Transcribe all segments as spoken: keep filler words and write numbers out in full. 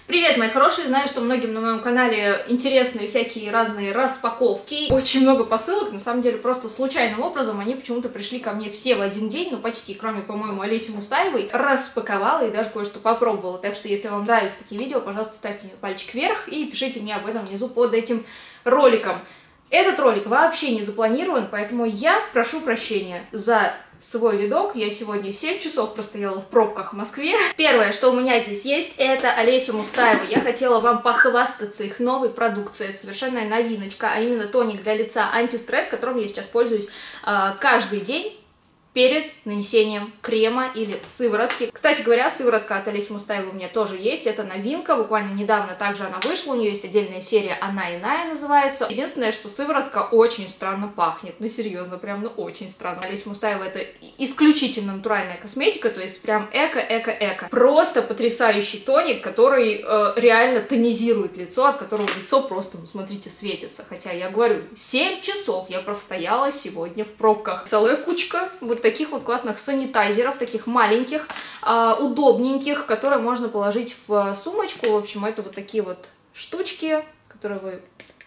Привет, мои хорошие! Знаю, что многим на моем канале интересны всякие разные распаковки. Очень много посылок, на самом деле просто случайным образом они почему-то пришли ко мне все в один день, ну почти, кроме, по-моему, Олеси Мустаевой. Распаковала и даже кое-что попробовала. Так что, если вам нравятся такие видео, пожалуйста, ставьте мне пальчик вверх и пишите мне об этом внизу под этим роликом. Этот ролик вообще не запланирован, поэтому я прошу прощения за свой видок. Я сегодня семь часов простояла в пробках в Москве. Первое, что у меня здесь есть, это Олеся Мустаева. Я хотела вам похвастаться их новой продукцией. Это совершенная новиночка, а именно тоник для лица антистресс, которым я сейчас пользуюсь э, каждый день перед нанесением крема или сыворотки. Кстати говоря, сыворотка от Олеси Мустаевой у меня тоже есть. Это новинка, буквально недавно также она вышла. У нее есть отдельная серия «Она иная» называется. Единственное, что сыворотка очень странно пахнет. Ну серьезно, прям ну очень странно. Олеся Мустаева — это исключительно натуральная косметика, то есть прям эко-эко-эко. Просто потрясающий тоник, который э, реально тонизирует лицо, от которого лицо просто, ну смотрите, светится. Хотя я говорю, семь часов я простояла сегодня в пробках. Целая кучка вот таких вот классных санитайзеров, таких маленьких, э, удобненьких, которые можно положить в сумочку. В общем, это вот такие вот штучки, которые вы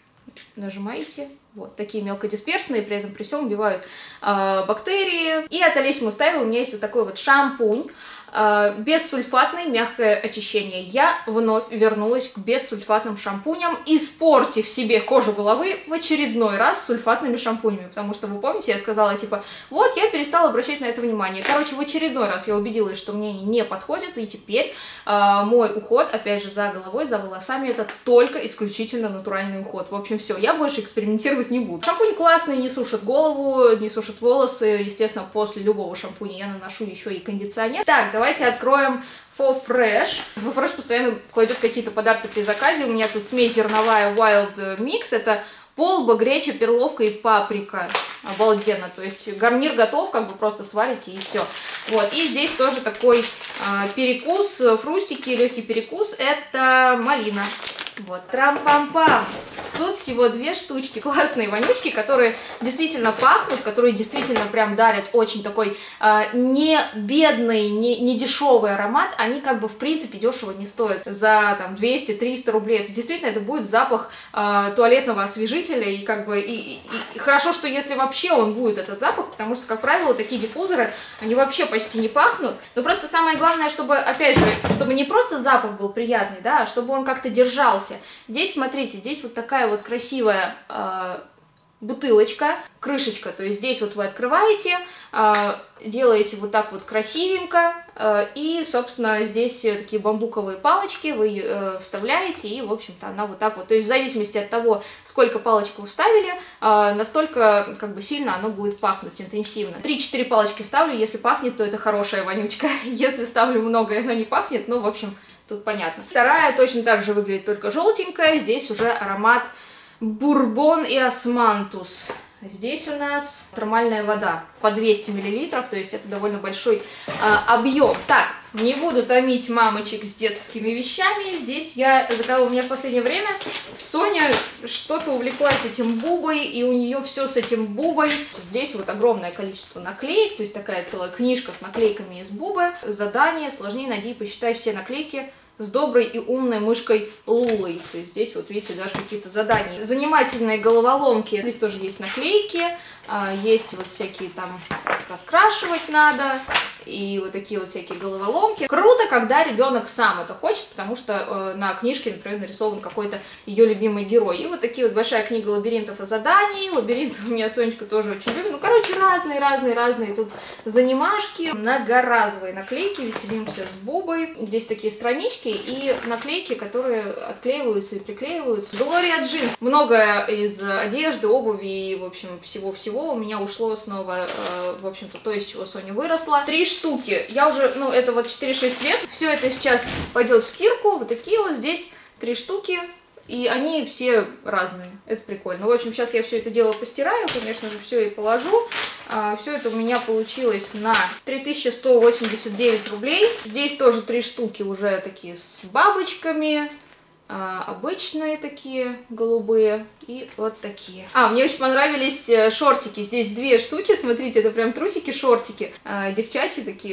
нажимаете. Вот, такие мелкодисперсные, при этом при всем убивают э, бактерии. И от Олеси Мустаевой у меня есть вот такой вот шампунь. Uh, бессульфатный, мягкое очищение. Я вновь вернулась к бессульфатным шампуням, испортив себе кожу головы в очередной раз сульфатными шампунями. Потому что, вы помните, я сказала, типа, вот, я перестала обращать на это внимание. Короче, в очередной раз я убедилась, что мне они не подходят, и теперь uh, мой уход, опять же, за головой, за волосами, это только исключительно натуральный уход. В общем, все, я больше экспериментировать не буду. Шампунь классный, не сушит голову, не сушит волосы. Естественно, после любого шампуня я наношу еще и кондиционер. Так, давай Давайте откроем For Fresh. For Fresh постоянно кладет какие-то подарки при заказе. У меня тут смесь зерновая Wild Mix. Это полба, греча, перловка и паприка. Обалденно. То есть гарнир готов, как бы просто сварите и все. Вот. И здесь тоже такой э, перекус, фрустики, легкий перекус. Это малина. Вот. Трам-пам-пам. Тут всего две штучки, классные вонючки, которые действительно пахнут, которые действительно прям дарят очень такой э, не бедный, не, не дешевый аромат. Они как бы в принципе дешево не стоят. За там двести-триста рублей. Это действительно это будет запах э, туалетного освежителя. И как бы и, и, и хорошо, что если вообще он будет этот запах, потому что, как правило, такие диффузоры, они вообще почти не пахнут. Но просто самое главное, чтобы, опять же, чтобы не просто запах был приятный, да, а чтобы он как-то держался. Здесь, смотрите, здесь вот такая вот красивая э, бутылочка, крышечка, то есть здесь вот вы открываете, э, делаете вот так вот красивенько, э, и, собственно, здесь такие бамбуковые палочки вы э, вставляете, и, в общем-то, она вот так вот, то есть в зависимости от того, сколько палочек вы вставили, э, настолько, как бы, сильно оно будет пахнуть интенсивно. три-четыре палочки ставлю, если пахнет, то это хорошая вонючка, если ставлю много, и она не пахнет, ну, в общем, тут понятно. Вторая точно так же выглядит, только желтенькая, здесь уже аромат бурбон и османтус. Здесь у нас термальная вода по двести миллилитров, то есть это довольно большой а, объем. Так, не буду томить мамочек с детскими вещами. Здесь я заказала, у меня в последнее время Соня что-то увлеклась этим бубой, и у нее все с этим бубой. Здесь вот огромное количество наклеек, то есть такая целая книжка с наклейками из бубы. Задание сложнее найди, посчитай все наклейки с доброй и умной мышкой Лулой. То есть здесь вот видите даже какие-то задания. Занимательные головоломки. Здесь тоже есть наклейки, есть вот всякие там раскрашивать надо, и вот такие вот всякие головоломки. Круто, когда ребенок сам это хочет, потому что э, на книжке, например, нарисован какой-то ее любимый герой. И вот такие вот большая книга лабиринтов и заданий. Лабиринты у меня Сонечка тоже очень любит. Ну, короче, разные-разные-разные тут занимашки. Многоразовые наклейки. Веселимся с Бубой. Здесь такие странички и наклейки, которые отклеиваются и приклеиваются. Глория Джинс. Много из одежды, обуви и, в общем, всего-всего у меня ушло снова, э, в общем-то, то, из чего Соня выросла. Три штуки. Я уже, ну, это вот четыре-шесть лет. Все это сейчас пойдет в стирку. Вот такие вот здесь три штуки. И они все разные. Это прикольно. В общем, сейчас я все это дело постираю, конечно же, все и положу. А, все это у меня получилось на три тысячи сто восемьдесят девять рублей. Здесь тоже три штуки уже такие с бабочками. А, обычные такие голубые и вот такие. А, мне очень понравились шортики. Здесь две штуки, смотрите, это прям трусики-шортики. А, девчачьи такие.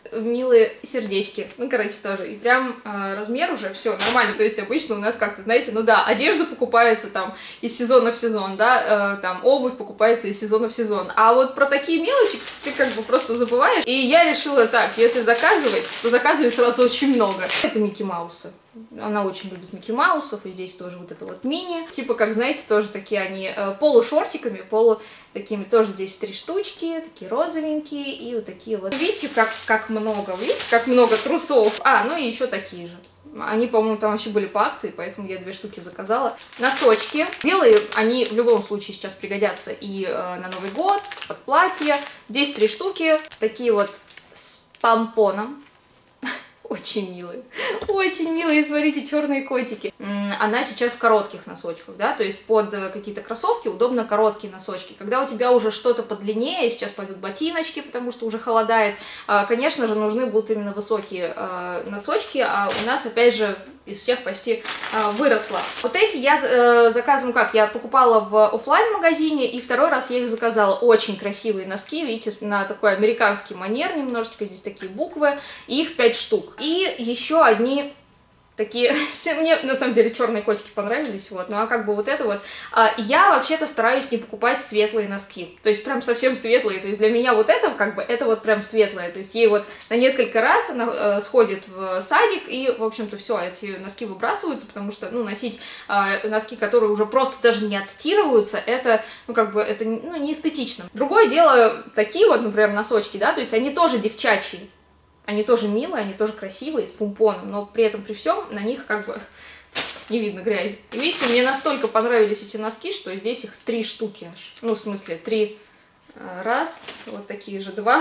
милые сердечки. Ну, короче, тоже. И прям э, размер уже все нормально. То есть обычно у нас как-то, знаете, ну да, одежда покупается там из сезона в сезон, да, э, там обувь покупается из сезона в сезон. А вот про такие мелочи ты как бы просто забываешь. И я решила так, если заказывать, то заказывать сразу очень много. Это Микки Маусы. Она очень любит Микки Маусов, и здесь тоже вот это вот мини. Типа, как знаете, тоже такие они э, полушортиками, полу такими, тоже здесь три штучки, такие розовенькие, и вот такие вот. Видите, как, как много, видите, как много трусов. А, ну и еще такие же. Они, по-моему, там вообще были по акции, поэтому я две штуки заказала. Носочки. Белые, они в любом случае сейчас пригодятся и э, на Новый год, под платье. Здесь три штуки, такие вот с помпоном. Очень милые, очень милые, смотрите, черные котики. Она сейчас в коротких носочках, да, то есть под какие-то кроссовки удобно короткие носочки. Когда у тебя уже что-то подлиннее, сейчас пойдут ботиночки, потому что уже холодает, конечно же, нужны будут именно высокие носочки, а у нас, опять же, из всех почти выросла. Вот эти я заказываю, как, я покупала в офлайн-магазине, и второй раз я их заказала. Очень красивые носки, видите, на такой американский манер немножечко, здесь такие буквы, и их пять штук. И еще одни такие, мне на самом деле черные котики понравились, вот, ну а как бы вот это вот, а, я вообще-то стараюсь не покупать светлые носки, то есть прям совсем светлые, то есть для меня вот это как бы, это вот прям светлое, то есть ей вот на несколько раз она э, сходит в садик, и, в общем-то, все, эти носки выбрасываются, потому что, ну, носить э, носки, которые уже просто даже не отстирываются, это, ну, как бы, это, ну, не эстетично. Другое дело, такие вот, например, носочки, да, то есть они тоже девчачьи. Они тоже милые, они тоже красивые, с помпоном, но при этом, при всем, на них как бы не видно грязи. И видите, мне настолько понравились эти носки, что здесь их три штуки аж. Ну, в смысле, три. Раз, вот такие же два,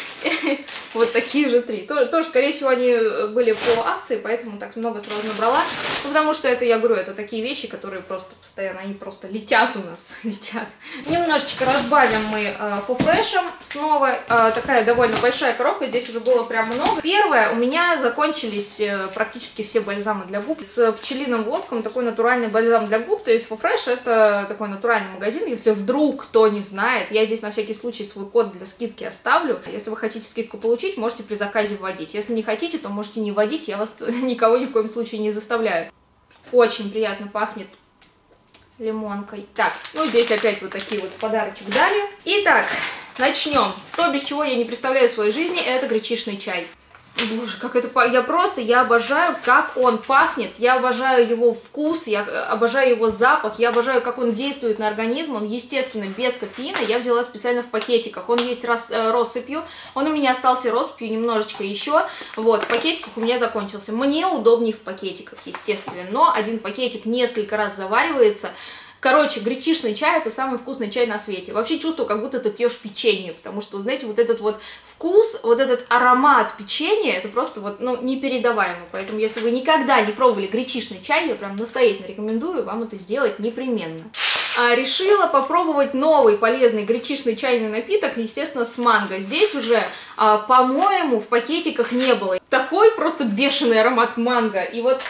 вот такие же три. Тоже, тоже, скорее всего, они были по акции, поэтому так много сразу набрала. Ну, потому что это, я говорю, это такие вещи, которые просто постоянно, они просто летят у нас, летят. Немножечко разбавим мы э, фуфрешем снова. Э, такая довольно большая коробка, здесь уже было прям много. Первое, у меня закончились э, практически все бальзамы для губ с пчелиным воском, такой натуральный бальзам для губ. То есть фуфреш это такой натуральный магазин, если вдруг кто не знает, я здесь на всякий случай свой код для скидки оставлю. Если вы хотите скидку получить, можете при заказе вводить. Если не хотите, то можете не вводить, я вас никого ни в коем случае не заставляю. Очень приятно пахнет лимонкой. Так, ну здесь опять вот такие вот подарочек дали. Итак, начнем. То, без чего я не представляю в своей жизни, это гречишный чай. Боже, как это пахнет. Я просто, я обожаю, как он пахнет, я обожаю его вкус, я обожаю его запах, я обожаю, как он действует на организм. Он, естественно, без кофеина, я взяла специально в пакетиках. Он есть рас, э, россыпью, он у меня остался россыпью немножечко еще. Вот, в пакетиках у меня закончился. Мне удобнее в пакетиках, естественно, но один пакетик несколько раз заваривается. Короче, гречишный чай — это самый вкусный чай на свете. Вообще чувствую, как будто ты пьешь печенье, потому что, знаете, вот этот вот вкус, вот этот аромат печенья, это просто вот, ну, непередаваемо. Поэтому, если вы никогда не пробовали гречишный чай, я прям настоятельно рекомендую вам это сделать непременно. А, решила попробовать новый полезный гречишный чайный напиток, естественно, с манго. Здесь уже, а, по-моему, в пакетиках не было. Такой просто бешеный аромат манго. И вот...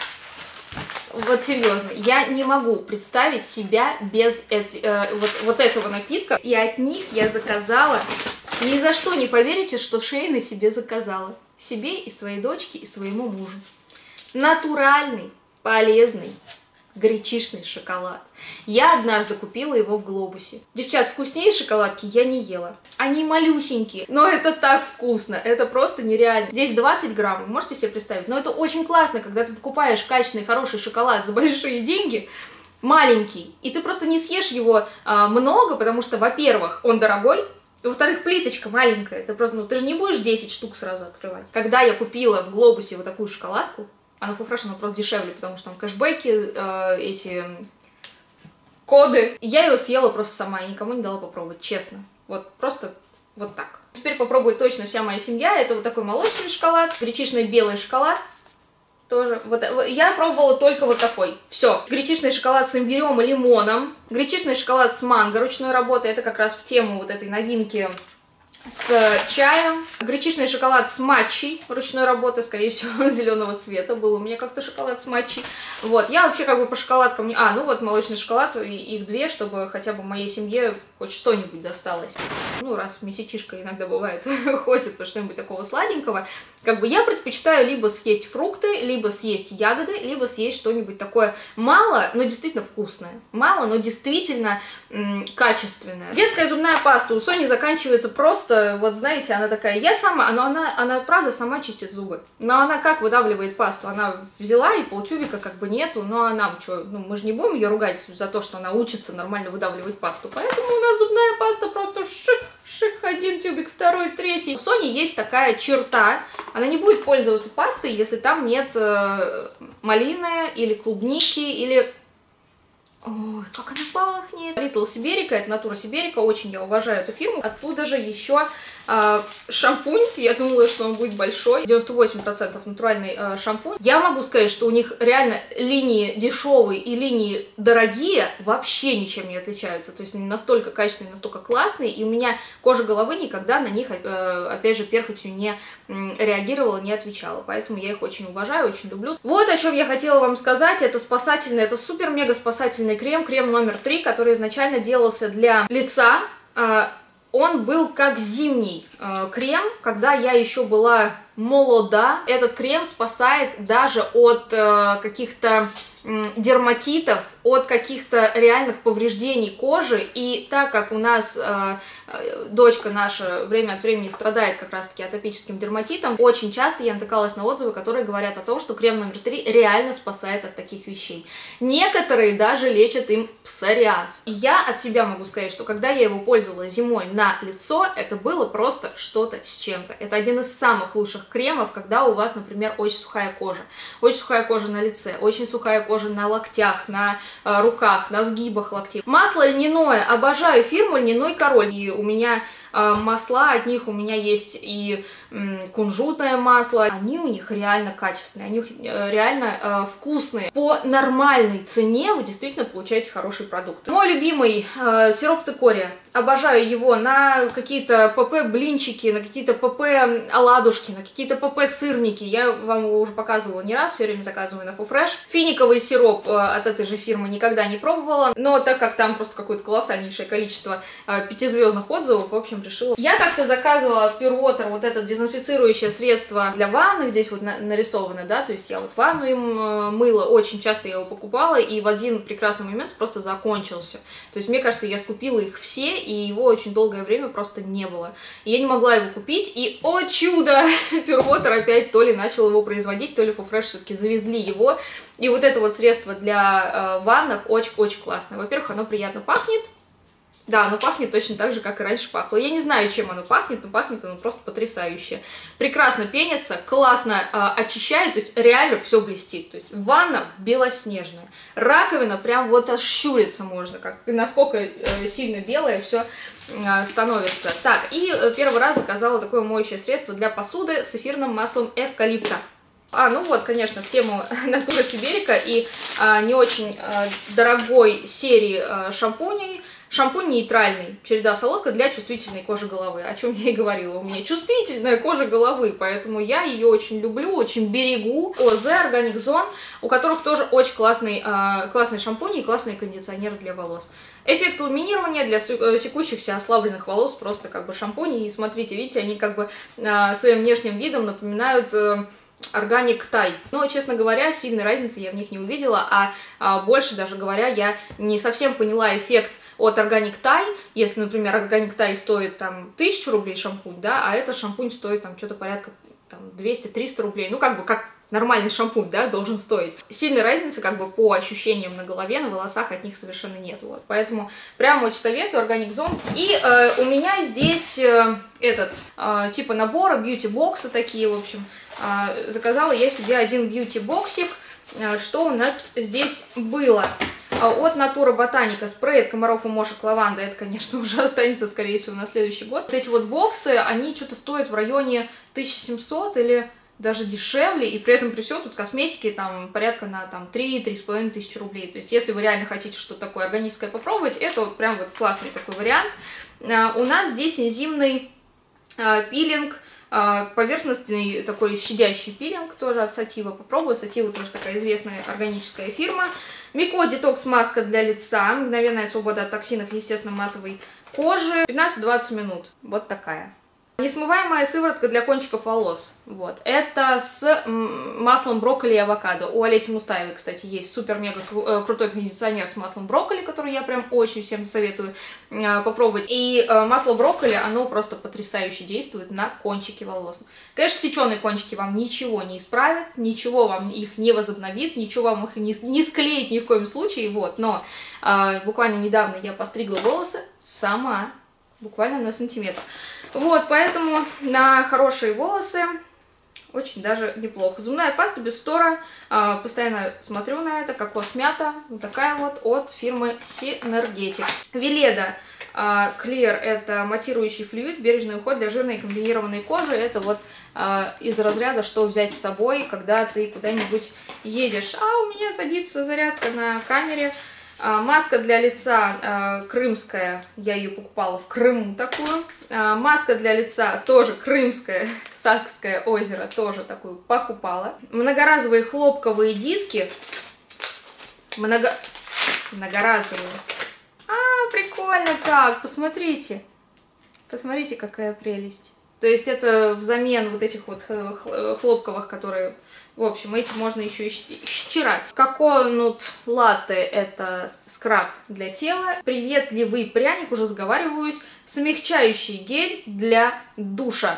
Вот серьезно, я не могу представить себя без эти, э, вот, вот этого напитка. И от них я заказала, ни за что не поверите, что Шейна себе заказала. Себе и своей дочке, и своему мужу. Натуральный, полезный гречишный шоколад. Я однажды купила его в Глобусе. Девчат, вкуснее шоколадки я не ела. Они малюсенькие, но это так вкусно, это просто нереально. Здесь двадцать грамм, можете себе представить? Но это очень классно, когда ты покупаешь качественный, хороший шоколад за большие деньги, маленький, и ты просто не съешь его а, много, потому что, во-первых, он дорогой, во-вторых, плиточка маленькая, ты просто, ну, ты же не будешь десять штук сразу открывать. Когда я купила в Глобусе вот такую шоколадку, а на фуфреш она просто дешевле, потому что там кэшбэки, э, эти коды. Я ее съела просто сама и никому не дала попробовать, честно. Вот просто вот так. Теперь попробует точно вся моя семья. Это вот такой молочный шоколад, гречишный белый шоколад. Тоже. Вот, я пробовала только вот такой. Все. Гречишный шоколад с имбирем и лимоном. Гречишный шоколад с манго ручной работы. Это как раз в тему вот этой новинки с чаем. Гречишный шоколад с матчей ручной работы, скорее всего, зеленого цвета. Был у меня как-то шоколад с матчей. Вот, я вообще как бы по шоколадкам... Не... А, ну вот молочный шоколад, их две, чтобы хотя бы моей семье хоть что-нибудь досталось. Ну, раз месячишка иногда бывает, хочется что-нибудь такого сладенького. Как бы я предпочитаю либо съесть фрукты, либо съесть ягоды, либо съесть что-нибудь такое мало, но действительно вкусное. Мало, но действительно м, качественное. Детская зубная паста у Сони заканчивается просто, вот знаете, она такая, я сама, она, она, она правда сама чистит зубы. Но она как выдавливает пасту? Она взяла и полтюбика как бы нету, ну а нам что, ну мы же не будем ее ругать за то, что она учится нормально выдавливать пасту. Поэтому у нас зубная паста просто шик, шик, один тюбик, второй, третий. У Сони есть такая черта, она не будет пользоваться пастой, если там нет э, малины или клубники, или... Ой, как она пахнет! Little Siberica, это Natura Siberica, очень я уважаю эту фирму. Оттуда же еще э, шампунь, я думала, что он будет большой, девяносто восемь процентов натуральный э, шампунь. Я могу сказать, что у них реально линии дешевые и линии дорогие вообще ничем не отличаются. То есть они настолько качественные, настолько классные, и у меня кожа головы никогда на них, э, опять же, перхотью не э, реагировала, не отвечала. Поэтому я их очень уважаю, очень люблю. Вот о чем я хотела вам сказать. Это спасательный, это супер-мега спасательный крем, крем номер три, который изначально делался для лица. Он был как зимний крем, когда я еще была молода. Этот крем спасает даже от каких-то дерматитов, от каких-то реальных повреждений кожи. И так как у нас э, дочка наша время от времени страдает как раз-таки атопическим дерматитом, очень часто я натыкалась на отзывы, которые говорят о том, что крем номер три реально спасает от таких вещей. Некоторые даже лечат им псориаз. И я от себя могу сказать, что когда я его пользовала зимой на лицо, это было просто что-то с чем-то. Это один из самых лучших кремов, когда у вас, например, очень сухая кожа. Очень сухая кожа на лице, очень сухая кожа на локтях, на э, руках, на сгибах локтей. Масло льняное. Обожаю фирму Льняной Король. И у меня э, масла от них, у меня есть и э, кунжутное масло. Они у них реально качественные, они э, реально э, вкусные. По нормальной цене вы действительно получаете хороший продукт. Мой любимый э, сироп цикория. Обожаю его на какие-то ПП-блинчики, на какие-то ПП-оладушки, на какие-то ПП-сырники. Я вам его уже показывала не раз, все время заказываю на Фуфреш. Финиковый сироп от этой же фирмы никогда не пробовала, но так как там просто какое-то колоссальнейшее количество пятизвездных отзывов, в общем, решила. Я как-то заказывала от Pure Water вот это дезинфицирующее средство для ванны, здесь вот нарисовано, да, то есть я вот ванну им мыла, очень часто я его покупала, и в один прекрасный момент просто закончился. То есть, мне кажется, я скупила их все, и его очень долгое время просто не было. И я не могла его купить, и, о чудо, Pure Water опять то ли начал его производить, то ли Фуфреш все-таки завезли его. И вот это вот средство для э, ванных очень-очень классное. Во-первых, оно приятно пахнет. Да, оно пахнет точно так же, как и раньше пахло. Я не знаю, чем оно пахнет, но пахнет оно просто потрясающе. Прекрасно пенится, классно э, очищает, то есть реально все блестит. То есть ванна белоснежная. Раковина прям вот аж щуриться можно, как, насколько э, сильно белое все э, становится. Так, и э, первый раз заказала такое моющее средство для посуды с эфирным маслом эвкалипта. А, ну вот, конечно, в тему Natura Siberica и а, не очень а, дорогой серии а, шампуней. Шампунь нейтральный, череда солодка для чувствительной кожи головы, о чем я и говорила. У меня чувствительная кожа головы, поэтому я ее очень люблю, очень берегу. ОЗ, Organic Zone, у которых тоже очень классный, э, классный шампунь и классный кондиционер для волос. Эффект ламинирования для секущихся ослабленных волос, просто как бы шампунь. И смотрите, видите, они как бы э, своим внешним видом напоминают... Э, Organic Thai. Но, честно говоря, сильной разницы я в них не увидела, а, а больше даже говоря, я не совсем поняла эффект от Organic Thai. Если, например, Organic Thai стоит там тысячу рублей шампунь, да, а этот шампунь стоит там что-то порядка двести-триста рублей. Ну, как бы, как нормальный шампунь, да, должен стоить. Сильной разницы, как бы, по ощущениям на голове, на волосах от них совершенно нет, вот. Поэтому прям очень советую Organic Zone. И э, у меня здесь э, этот, э, типа набора, бьюти-боксы такие, в общем. Э, заказала я себе один бьюти-боксик. Э, что у нас здесь было? От Natura Botanica спрей от комаров и мошек лаванда. Это, конечно, уже останется, скорее всего, на следующий год. Вот эти вот боксы, они что-то стоят в районе тысячи семисот или даже дешевле, и при этом при всем тут косметики там порядка на там три-три с половиной тысячи рублей. То есть, если вы реально хотите что-то такое органическое попробовать, это вот прям вот классный такой вариант. А, у нас здесь энзимный пилинг, поверхностный такой щадящий пилинг, тоже от Sativa. Попробую. Sativa тоже такая известная органическая фирма. Мико детокс маска для лица. Мгновенная свобода от токсинов, естественно, матовой кожи. пятнадцать-двадцать минут. Вот такая. Несмываемая сыворотка для кончиков волос. Вот. Это с маслом брокколи и авокадо. У Олеси Мустаевой, кстати, есть супер-мега крутой кондиционер с маслом брокколи, который я прям очень всем советую э, попробовать. И э, масло брокколи, оно просто потрясающе действует на кончики волос. Конечно, сеченые кончики вам ничего не исправят, ничего вам их не возобновит, ничего вам их не, не склеит ни в коем случае. Вот. Но э, буквально недавно я постригла волосы сама. Буквально на сантиметр. Вот, поэтому на хорошие волосы очень даже неплохо. Зубная паста без стора. А, постоянно смотрю на это. Кокос мята. Вот такая вот от фирмы Synergetic. Веледа а, Clear — это матирующий флюид, бережный уход для жирной и комбинированной кожи. Это вот а, из разряда, что взять с собой, когда ты куда-нибудь едешь. А у меня садится зарядка на камере. А, маска для лица а, крымская, я ее покупала в Крыму такую. А, маска для лица тоже крымская, Сакское озеро, тоже такую покупала. Многоразовые хлопковые диски. Много... Многоразовые. А, прикольно как, посмотрите. Посмотрите, какая прелесть. То есть это взамен вот этих вот хлопковых, которые... В общем, эти можно еще и стирать. Coconut Latte — это скраб для тела. Приветливый пряник, уже сговариваюсь. Смягчающий гель для душа.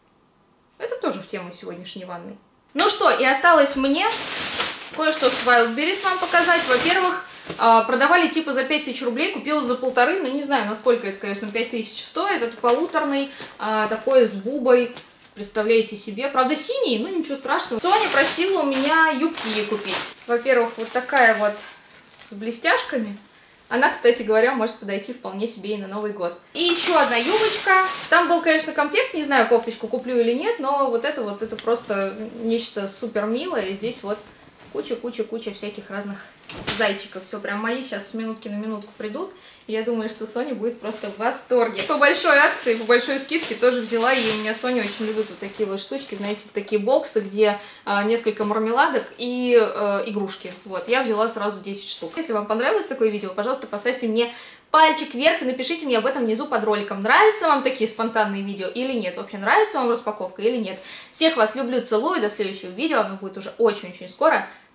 Это тоже в тему сегодняшней ванной. Ну что, и осталось мне кое-что с Wildberries вам показать. Во-первых, продавали типа за пять тысяч рублей, купила за полторы. Ну не знаю, насколько это, конечно, пять тысяч стоит. Это полуторный, такой с бубой. Представляете себе. Правда, синий, ну ничего страшного. Соня просила у меня юбки ей купить. Во-первых, вот такая вот с блестяшками. Она, кстати говоря, может подойти вполне себе и на Новый год. И еще одна юбочка. Там был, конечно, комплект, не знаю, кофточку куплю или нет, но вот это вот, это просто нечто супер милое. И здесь вот куча-куча-куча всяких разных зайчиков. Все, прям мои сейчас с минутки на минутку придут. И я думаю, что Соня будет просто в восторге. По большой акции, по большой скидке тоже взяла. И у меня Соня очень любит вот такие вот штучки. Знаете, такие боксы, где а, несколько мармеладок и а, игрушки. Вот, я взяла сразу десять штук. Если вам понравилось такое видео, пожалуйста, поставьте мне пальчик вверх и напишите мне об этом внизу под роликом. Нравятся вам такие спонтанные видео или нет? Вообще нравится вам распаковка или нет? Всех вас люблю, целую. До следующего видео. Оно будет уже очень-очень скоро.